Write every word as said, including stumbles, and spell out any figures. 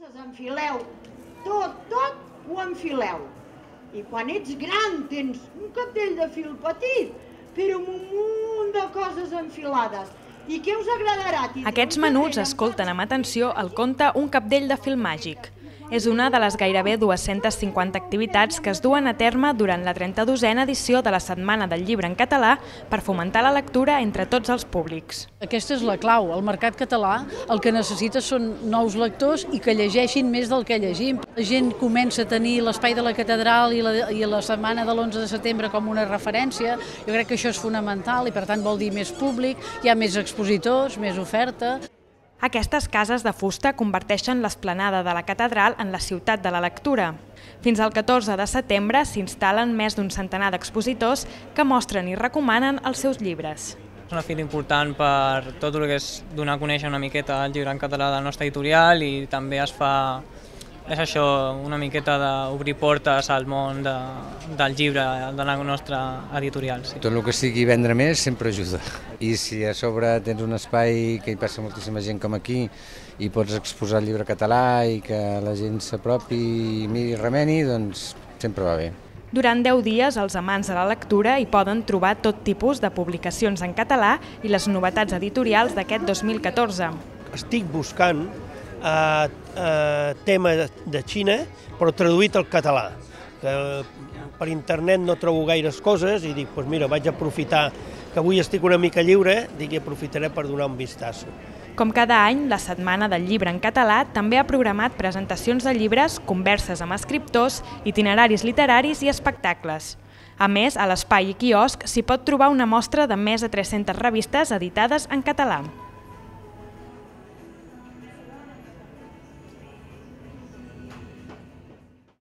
coses enfileu, tot, tot ho enfileu. I quan ets gran tens un cabdell de fil petit, però amb un munt de coses enfilades. I què us agradarà? Aquests menuts escolten amb atenció el conte Un cabdell de fil màgic. És una de les gairebé dues-centes cinquanta activitats que es duen a terme durant la trenta-dosena edició de la Setmana del Llibre en Català per fomentar la lectura entre tots els públics. Aquesta és la clau. El mercat català el que necessita són nous lectors i que llegeixin més del que llegim. La gent comença a tenir l'Espai de la Catedral i la, i la Setmana de l'onze de setembre com una referència. Jo crec que això és fonamental i per tant vol dir més públic, hi ha més expositors, més oferta. Aquestes cases de fusta converteixen l'esplanada de la catedral en la ciutat de la lectura. Fins al catorze de setembre s'instal·len més d'un centenar d'expositors que mostren i recomanen els seus llibres. És una fira important per tot el que és donar a conèixer una miqueta el llibre en català del nostre editorial i també es fa, és això, una miqueta d'obrir portes al món de, del llibre de la nostra editorial. Sí. Tot el que sigui vendre més sempre ajuda. I si a sobre tens un espai que hi passa moltíssima gent com aquí i pots exposar el llibre català i que la gent s'apropi i miri i remeni, doncs sempre va bé. Durant deu dies, els amants de la lectura hi poden trobar tot tipus de publicacions en català i les novetats editorials d'aquest dos mil catorze. Estic buscant eh, eh, tema de Xina, però traduït al català. Que per internet no trobo gaires coses i dic, doncs mira, vaig aprofitar que avui estic una mica lliure, dic, i aprofitaré per donar un vistazo. Com cada any, la Setmana del Llibre en Català també ha programat presentacions de llibres, converses amb escriptors, itineraris literaris i espectacles. A més, a l'espai i quiosc s'hi pot trobar una mostra de més de tres-centes revistes editades en català.